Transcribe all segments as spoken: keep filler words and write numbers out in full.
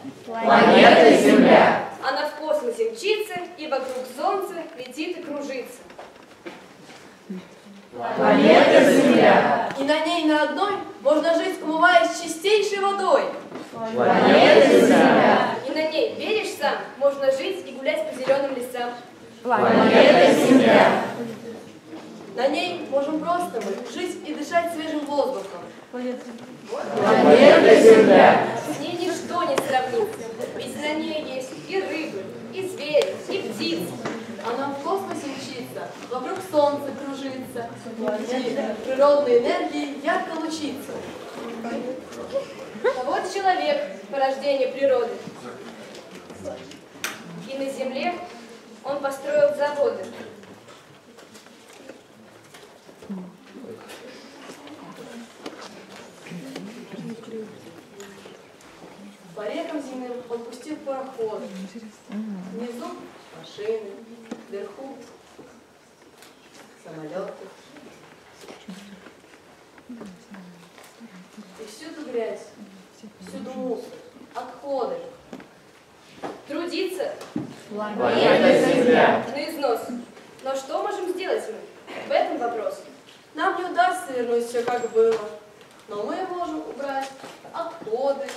Планета Земля. Она в космосе мчится и вокруг Солнца летит и кружится. Планета Земля. И на ней на одной можно жить, умываясь чистейшей водой. Планета Земля. И на ней, веришь сам, можно жить и гулять по зеленым лесам. Планета Земля. На ней можем просто мы жить и дышать свежим воздухом. Планета Земля. С ней ничто не сравнится, ведь на ней есть и рыбы, и звери, и птицы. Она в космосе мчится, вокруг Солнца кружится, и природной энергией ярко лучится. А вот человек, порождение природы. И на земле он построил заводы. По рекам земным он пустил пароходы. Внизу машины, вверху самолеты. И всюду грязь, всюду мусор, отходы. Трудиться Планета Земля. на износ. Но что можем сделать мы? В этом вопрос. Нам не удастся вернуть все, как было, но мы можем убрать отходы,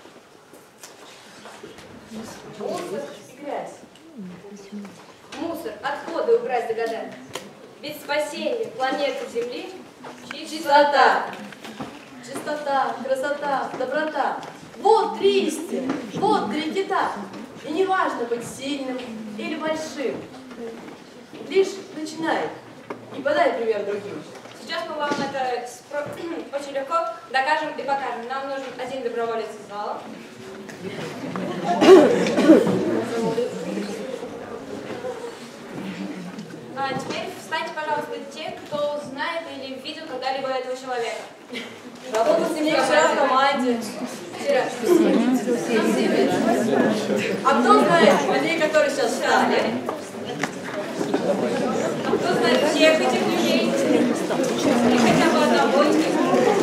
мусор и грязь. Мусор, отходы убрать за года. Ведь спасение планеты Земли — чистота. Чистота, красота, доброта. Вот три истины, вот три кита. И не важно быть сильным или большим. Лишь начинай и подай пример другим. Сейчас мы вам это спро- очень легко докажем и покажем. Нам нужен один доброволец из зала. А теперь встаньте, пожалуйста, те, кто знает или видел когда-либо этого человека. Работал с ним вчера в команде. Вчера. А кто знает людей, которые сейчас встали? А кто знает всех этих людей? Или хотя бы одного из них?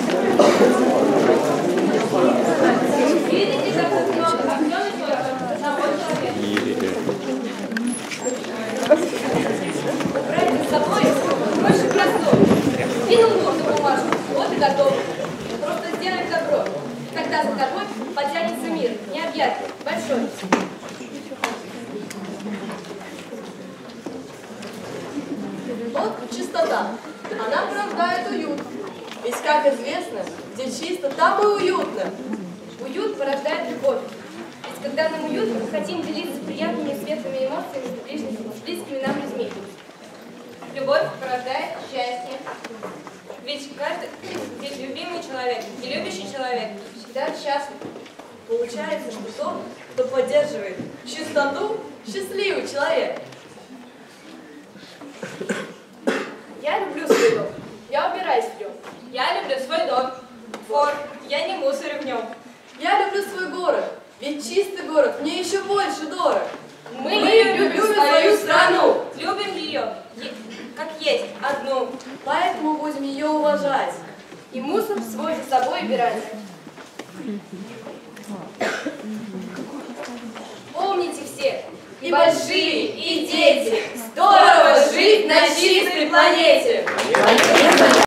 Видите, как тут много актёров только одного человека? Убрать за собой проще простого. Видел нужную бумажку? Вот и готово. Просто сделаем добро. И тогда за тобой потянется мир. Необъятный, большой. Вот чистота. Она порождает уют. Ведь, как известно, где чисто, там и уютно. Уют порождает любовь. Ведь когда нам уютно, мы хотим делиться приятными и светлыми эмоциями с ближними, с близкими нам людьми. Любовь порождает счастье. Ведь каждый, ведь любимый человек и любящий человек всегда счастлив. Получается, что тот, кто поддерживает чистоту, счастливый человек. Я люблю свой дом. Я убираюсь в нем. Я люблю свой дом. Двор. Я не мусорю в нем. Я люблю свой город, ведь чистый город мне еще больше дорог. Мы, Мы любим, любим свою страну. Любим ее, е- как есть, одну. Поэтому будем ее уважать. И мусор свой за собой убирать. Помните все, и большие, и дети, здорово жить на чистой планете!